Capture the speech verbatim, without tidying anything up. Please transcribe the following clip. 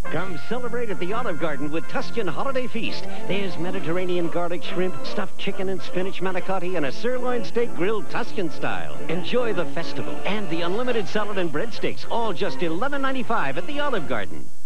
Come celebrate at the Olive Garden with Tuscan Holiday Feast. There's Mediterranean garlic shrimp, stuffed chicken and spinach manicotti, and a sirloin steak grilled Tuscan style. Enjoy the festival and the unlimited salad and breadsticks, all just eleven ninety-five at the Olive Garden.